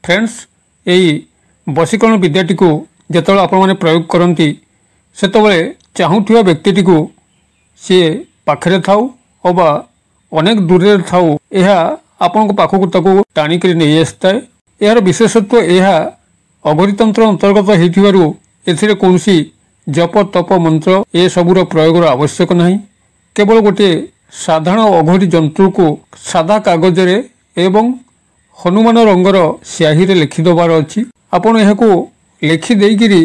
Friends यही वशीकरण विद्याटी को जिते आपण प्रयोग करती से चाहूबा व्यक्ति को सी पाखे थाऊ अबा अनेक दूर थाऊ यह आपण पाखक टाणिक नहीं आसता है। यार विशेषत्व यह अघोरीतंत्र अंतर्गत होथिबारु कौन जप तप मंत्र ए सबूर प्रयोगर आवश्यक नहीं। केवल गोटे साधारण अघोरी जंतु को सादा कागज रे एवं हनुमान रंगर स्याही रे लिखिदबार अच्छी। आपण यह लिखिदेकरी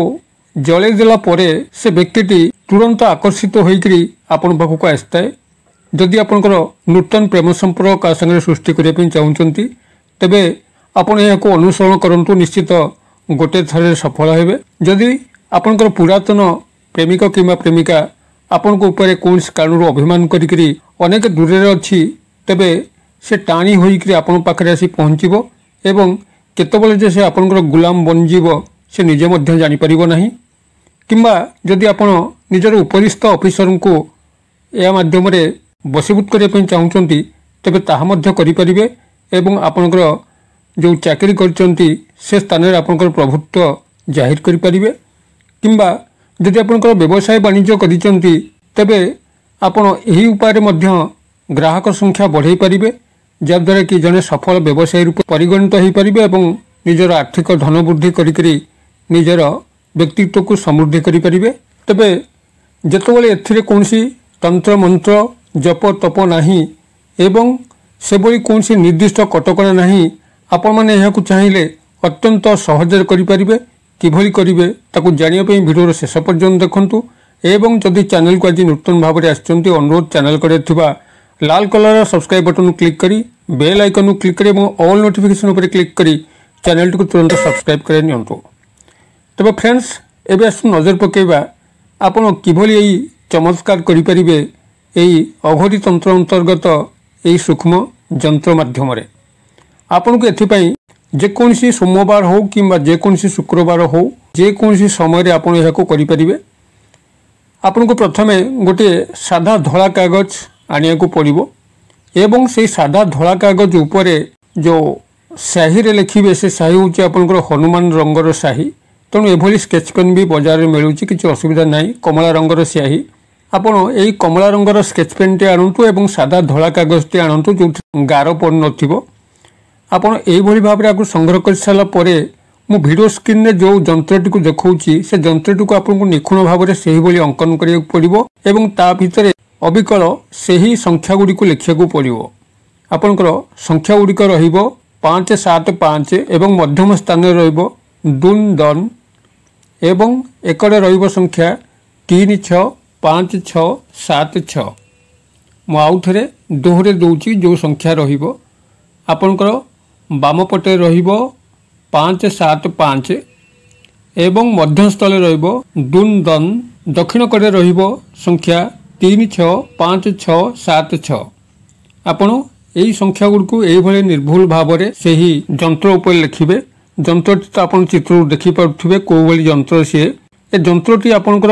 जले देला परे से व्यक्ति तुरंत आकर्षित होकर आपण पाखक आसता है। जदि आपंकर नूतन प्रेम संपर्क का संगे सृष्टि करने चाहते तेबे आपण यह अनुसरण करंतु निश्चित गोटे थर सफल हेबे। जदि आपंकर पुरातन प्रेमिक किंवा प्रेमिका आपण को ऊपर कौन कारण अभिमान करी अनेक दूर अच्छी तेबे से टाणी होकर आपण पाखे आसी पहुँचब एवं केतबले जे से आपंकर गुलाम बनजीव से निजे मध्य जानी परिबो नहीं। किंबा जदि आपण निजर उपरिस्थ ऑफिसर को या माध्यम रे बसीभूत करने चाहते तेबे ताहा मध्य करिपारिबे एवं आपनकर जो चाकरी करचंती से स्थान रे आपनकर प्रभुत्व जाहिर करिपारिबे। किंबा जदि आपनकर व्यवसाय वाणिज्य करिचंती तेबे आपण एही उपाय मध्य ग्राहक संख्या बढ़ाई पारिबे जद्वारा कि जने सफल व्यवसायी रूप परिगणित हो पारिबे एवं निजर आर्थिक धन वृद्धि करिकरी निजर व्यक्तित्व को समृद्धि करिपारिबे। तेबे जेतबेले एथिरे कोनसी तंत्र मंत्र जप तप नहीं एवं से भली कौन निर्दिष्ट कटकणा नहीं आपण मैंने यह चाहिए अत्यंत सहजरे करें किभली करेंगे ताकू जानापी भिडियो शेष पर्यंत देखूँ। एवं जदि चैनल को आज नूतन भाव में आसुँच अनुरोध चैनल कर लाल कलर सब्सक्राइब बटन क्लिक करी बेल आइकन क्लिक करी ऑल नोटिफिकेशन पर क्लिक करी चैनल को तुरंत सब्सक्राइब कर नियंतु। तबे फ्रेंड्स एबे आसु नजर पकेबा आपण किभली यही चमत्कार करें यही अघोरी तंत्र अंतर्गत यही सूक्ष्म जंत्र माध्यम आपन को एथिपाई जेकोसी सोमवार हो कि जेकोसी शुक्रवार हो जेकोसी समय आप करें। आपन को प्रथमे गोटे साधा धला कागज आनिया को पड़ो एवं से साधा धला कागज उपरे जो स्याही रे लिखिबे से स्याही होची आपनकर हनुमान रंगर स्याही। तेणु एभली स्केच पेन भी बाजार में मिलूँ किसी असुविधा नहीं। कमला रंगर स्याही आपण यही कमला रंगर स्केच पेन टे आणतु एवं सादा धला कागज टे आणतु जो गार पड़ नथिबो। आपण एही भाव में संग्रह कर सारा परे मु वीडियो स्क्रीन रे जो जंत्रटी को देखौची से जंत्रटी को आपन को निखुण भाव में सही भली अंकन करिया पड़िबो एवं ता भितरे अविकल सही संख्या गुडी को लिखिया को पड़िबो। आपनकर संख्या गुडी को रहिबो 5 7 5 एवं मध्यम स्थान रे रहिबो 2 दन एवं एकड़े रहिबो संख्या 3 6 5 6 7 6। मु आउ थे दोहरे दूची जो संख्या रहिबो आपनकर बाम पटे रहिबो 5 7 5 एवं मध्यस्थल रहिबो 2 दन दक्षिण कड़े रहिबो संख्या 3 6 5 6 7 6। आपण यही संख्या गुड़िक यही निर्भुल भाव में से ही जंत्र उपर लिखिबे। जंत्रटी तो आप चित्र देखी पारे कौ भली जंत्र सी ए जंत्रटी आपणकर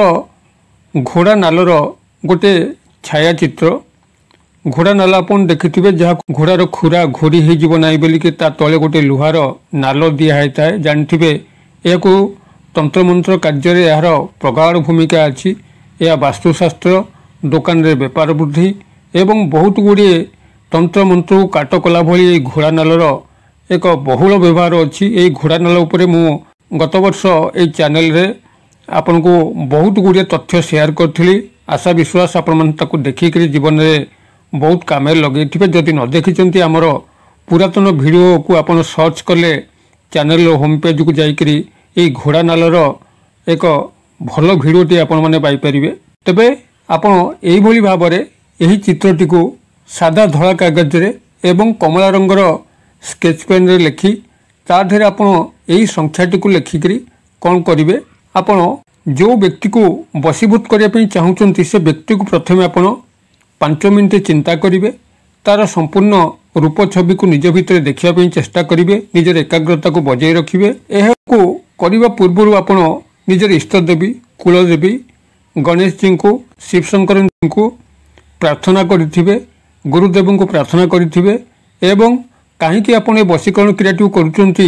घोड़ा नालर गोटे छायाचित्र। घोड़ा नाल आप देखिथे जहाँ घोड़ार खुरा घोरी होना बोलिकी तले गोटे लुहार नाल दिखाई था जानते यह तंत्रमंत्र कार्य यार प्रगाढ़ भूमिका अच्छी। यह वास्तुशास्त्र दुकान रे व्यापार वृद्धि एवं बहुत गुड़े तंत्रमंत्र काट कला भली घोड़ा नालर एक बहुल व्यवहार अच्छी। यही घोड़ा नाल उपरे मु गत वर्ष ये चैनल रे आपन को बहुत गुड़े तथ्य शेयर करी। आशा विश्वास आपण देखिक जीवन में बहुत काम लगे। जदि न देखी आमर पुरातन वीडियो को आप सर्च कले चैनल होम पेज को जाकरी ये घोड़ा नालर एक भल भिडटी आपण मैंने पाइपर। तेबे आपण यही भाव में यही चित्रटी को सादा धला कागज रे एवं कमला रंगर स्केच पेन रे लिखि ताधर आपण यही संख्याटी को लिखिकी कौन करेंगे आपण जो व्यक्ति को बसीभूत करने चाहते से व्यक्ति को प्रथमे आपण 5 मिनट चिंता करेंगे तार संपूर्ण रूप छवि को निज भितर देखा चेष्टा करेंगे निजर एकाग्रता को बजाय रखिए। यह करने पूर्व आपण निजर इष्टदेवी कुलदेवी गणेश जी को शिव शंकर जी को प्रार्थना करें गुरुदेव को प्रार्थना करें एवं कहीं आपण ए वशीकरण क्रियाटी करुँच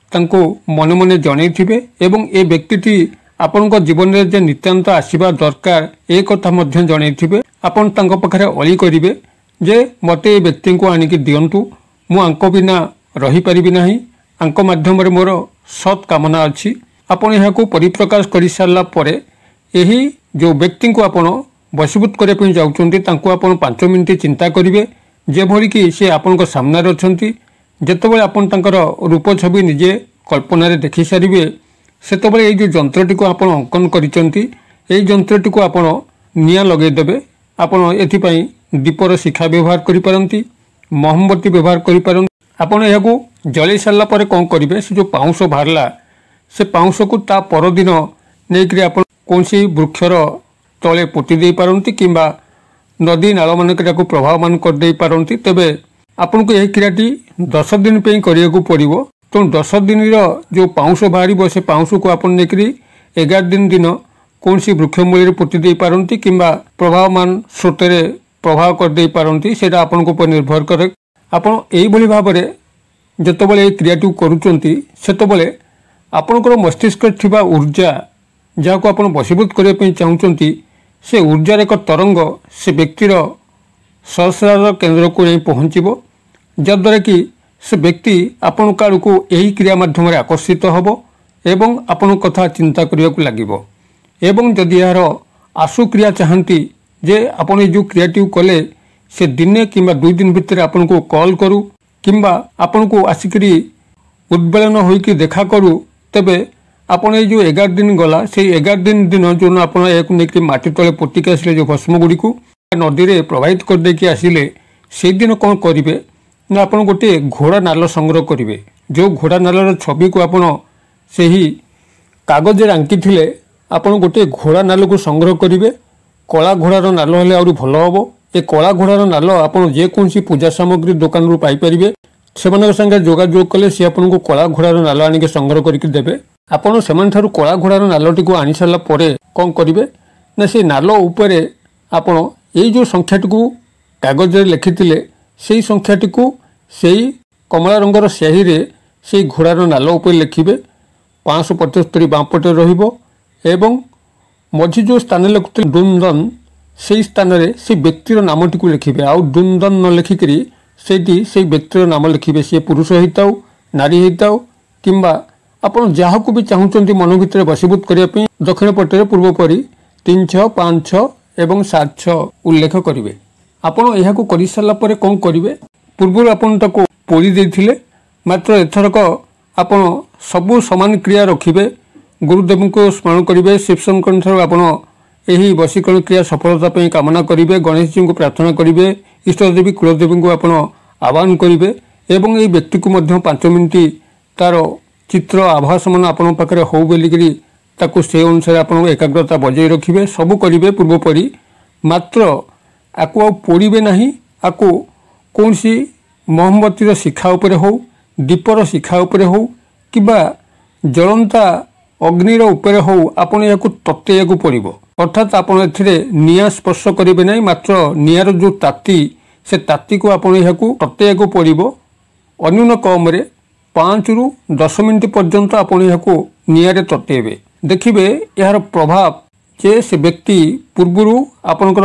मन मन जनइथिबे एवं ए व्यक्ति आपण जीवन में जे नितांत आसवा दरकार ए कथा जनइथिबे। आपण तांको पाखरे अली करिवे जे मते ए व्यक्ति को आनिक दियंतु मु आंको बिना रही परिबि नाही, आंको माध्यम रे मोर सत् कामना अछि। आपण एहाको परिप्रकाश करि सारला परे एही जो व्यक्ति को आपण वशीभूत करबा पई जाउछन्ती तांको आपण 5 मिनिट चिंता करिवे जे भरी कि से आपण सामने अछन्ती। जेतेबेले आपण तांकर रूप छवि निजे कल्पना रे देखि सारिवे सेतेबेले ए जो जंत्रटी को आपण अंकन करिसन्ती ए जंत्रटी को आपण निया लगै देबे। आपण एथि पई दीपर शिखा व्यवहार करि पारंती, मोमबत्ती व्यवहार करि पारंती। आपण एहाको जळै सारला परे कोन करिवे से जो पाउंस बाहरला से पाउंस को ता परदिन नेकरी आपण कोनसी वृक्षर तले पोती दे पारंती किंबा नदी नाल मानक प्रभावमान कर दे पारंती। तेबे आपन को यह क्रियाटी 10 दिन पे करिया को पड़िबो। तो 10 दिन जो पाउंस बाहर से पाउंस को आपन नेकरी 11 दिन कौन सी वृक्ष मूल पोती दे पारंती किंबा प्रभावमान स्रोतरे प्रभाव कर दे पारंती। सेटा आपन को पर निर्भर करे। आपन एई भली भाबरे जतबेले ए क्रियाटी करूचंती सेतबेले आपनकर मस्तिष्क थिबा ऊर्जा जाको आपन वशीभूत करबा पई चाहुचंती से ऊर्जार एक तरंग से व्यक्तिर सहस्रार केन्द्र को नहीं पहुँचब जद्वारा कि से व्यक्ति आपण काल को यही क्रिया माध्यम आकर्षित होब एवं आपण कथा चिंता करने को लगे। एवं जदि यार आशु क्रिया चाहती जे आपण जो क्रियाटी कले से दिने किंबा 2 दिन भितर आपण को कॉल करू किंबा आपण को आसिकरी उद्वेलन होइकी देखा करू तेबे आपण ये जो 11 दिन गला से 11 दिन जो आप माटी तले पोटिक आसिले जो भस्म गुड़ी को नदी में प्रवाहित कर देकी आसिले से दिन कौन करेंगे ना आप गोटे घोड़ा नाल संग्रह करेंगे। जो घोड़ा नालर छवि को आपण से ही कागज आंकी थे आपण गोटे घोड़ा नाल को संग्रह करेंगे। कला घोड़ार नाल हेले आउरी भल हम। ए कला घोड़ार नाल आपण जेकोसी पूजा सामग्री दुकान रू पाइपर से संगे जोगाजोग कले सी आपन को कला घोड़ार नाल आनिके संग्रह करके देबे। आपण सेमान थारु कला घोड़ार नालटी को आनी सारा परे कौन करेंगे ना से नाल उपरे आपण ये जो संख्याटी को कागज लिखिथिले से संख्याटी को से कमला रंगर स्याही रे से घोड़ार नाल उपर लिखिबे। 575 बामपटे रहिबो एवं मझी जो स्थान लिखुथिले डुंदन से स्थान रे से व्यक्तिर नामटी को लिखिबे। आउ डुंदन न लिखिकरी सेठी से व्यक्तिर नाम लिखिबे। से पुरुष होइताउ नारी होइताउ किंबा आपण जहाँ को भी चाहूँगी मन भितर वशीभूत करने दक्षिण पटे पूर्व परी 3 6 5 6 एवं 7 6 उल्लेख करेंगे। आपण यह कर सारा कौन करेंगे पूर्व आपन ताको पोड़ी देथिले मात्र एथरक आपण सबू समान क्रिया रखिबे। गुरुदेव को स्मरण करेंगे। शिवशंकर ठार आपण यही वशीकरण क्रिया सफलता पे कामना करेंगे। गणेश जी को प्रार्थना करेंगे। इष्टदेवी कुलदेवी को आपण आह्वान करेंगे एवं ये व्यक्ति को 5 मिनिट तार चित्र आभास मन आपण पाखे हो बोलिकी ताकू से अनुसार आपण एकाग्रता बजाय रखिए। सबू करेंगे पूर्व परी मात्र आपको पोड़े ना। आपको कौन सी मोमबत्तीर शिखा उपरे हो दीपर शिखा उपरे हो कि जलंता अग्निर उपरे हो आपण या ततेया पड़ो। अर्थात आपड़ निया स्पर्श करेंगे ना मात्र नियार जो ताती से ताती को आपण या ततेया पड़ो। अन्यून कम 5 ରୁ 10 मिनिट पर्यंत आपण या निआरे ततेबे। देखिए यार प्रभाव जे से व्यक्ति पूर्वर आपणकर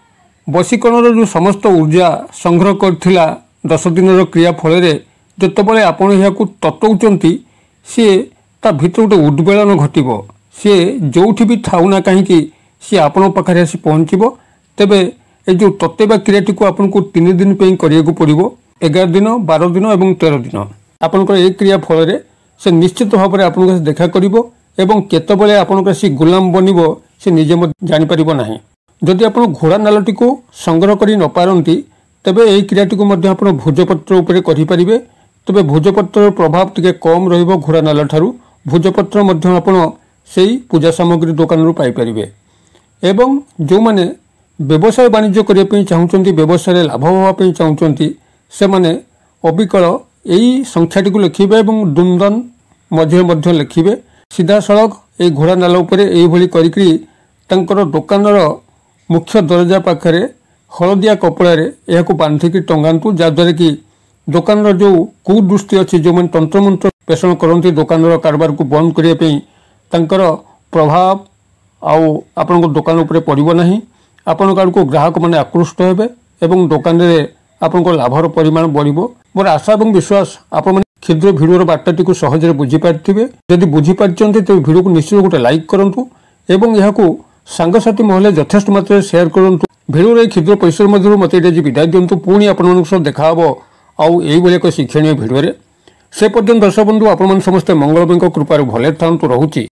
वशीकरण जो समस्त ऊर्जा संग्रह करथिला 10 दिन क्रिया फल जितेबाला आपण या ततौचंती सी ता भीतर गोटे उद्वेलन घटब। सी जो भी थाउ ना कहीं सी आपण पाखे आसी पहुँचब। तेबे ए जो ततेबा क्रियाटी को आपन को 3 दिन पे करिया को पड़िबो। 11 दिन 12 दिन और 13 दिन आपनकर एक क्रिया फल से निश्चित भाव में आपन देखा करिबो एवं केतबेले आपनकर सी गुलाम बनिबो से निजे जानि परिबो नाही। जदि आपण घोड़ा नालटी को संग्रह करि न पारंती तबे एही क्रियाटी को मध्ये आपण भोजपत्र उपरे करि परिबे। तबे भोजपत्र प्रभाव टिके कम रहिबो घोड़ा नाल ठारू। भोजपत्र मध्ये आपण सेही पूजा सामग्री दुकान रू पाई परिबे। एवं जो माने व्यवसाय वाणिज्य करिया पई चाहुचंती व्यवसाय लाभ होवा पई चाहुचंती से माने अबिकल यही संख्याटी को लिखिबे एवं दुंदन मध्य लिखिबे। सीधा सड़क ये घोड़ा नाल उपरे एही भली करिकरी तांकर दुकानर मुख्य दरजा पाखरे हलदिया कपड़ा रे एहाको बांधिकी टंगांतु जद्वारा कि ଦୋକାନର ଯେଉଁ କୁଦୃଷ୍ଟି ଅଛି, ଯେଉଁମାନେ ତନ୍ତ୍ରମନ୍ତ୍ର ପେଷଣ କରନ୍ତି ଦୋକାନର କାରବାରକୁ ବନ୍ଦ କରିବା ପାଇଁ, ତାଙ୍କର ପ୍ରଭାବ ଆଉ ଆପଣଙ୍କ ଦୋକାନ ଉପରେ ପଡ଼ିବ ନାହିଁ। ଆପଣଙ୍କ ଆଡ଼କୁ ଗ୍ରାହକମାନେ ଆକୃଷ୍ଟ ହେବେ ଏବଂ ଦୋକାନରେ ଆପଣଙ୍କ ଲାଭର ପରିମାଣ ବଢ଼ିବ। ମୋର ଆଶା ଏବଂ ବିଶ୍ୱାସ ଆପଣମାନେ କ୍ଷୁଦ୍ର ଭିଡ଼ିଓର ବାର୍ତ୍ତାଟିକୁ ସହଜରେ ବୁଝିପାରିଥିବେ। ଯଦି ବୁଝିପାରିଛନ୍ତି ତେବେ ଭିଡ଼ିଓକୁ ନିଶ୍ଚିତ ଗୋଟେ ଲାଇକ୍ କରନ୍ତୁ ଏବଂ ଏହାକୁ ସାଙ୍ଗସାଥି ମହଲରେ ଯଥେଷ୍ଟ ମାତ୍ରାରେ ସେୟାର କରନ୍ତୁ। ଭିଡ଼ିଓର ଏହି କ୍ଷୁଦ୍ର ପରିସର ମଧ୍ୟରୁ ମୋତେ ଏଠି ଆଜି ବିଦାୟ ଦିଅନ୍ତୁ। ପୁଣି ଆପଣମାନଙ୍କ ସହ ଦେଖା ହେବ ଆଉ ଏଇଭଳି ଏକ ଶିକ୍ଷଣୀୟ ଭିଡ଼ିଓରେ। ସେ ପର୍ଯ୍ୟନ୍ତ ଦର୍ଶକ ବନ୍ଧୁ ଆପଣମାନେ ସମସ୍ତେ ମଙ୍ଗଳମୟଙ୍କ କୃପାରୁ ଭଲରେ ଥାଆନ୍ତୁ। ରହୁଛି।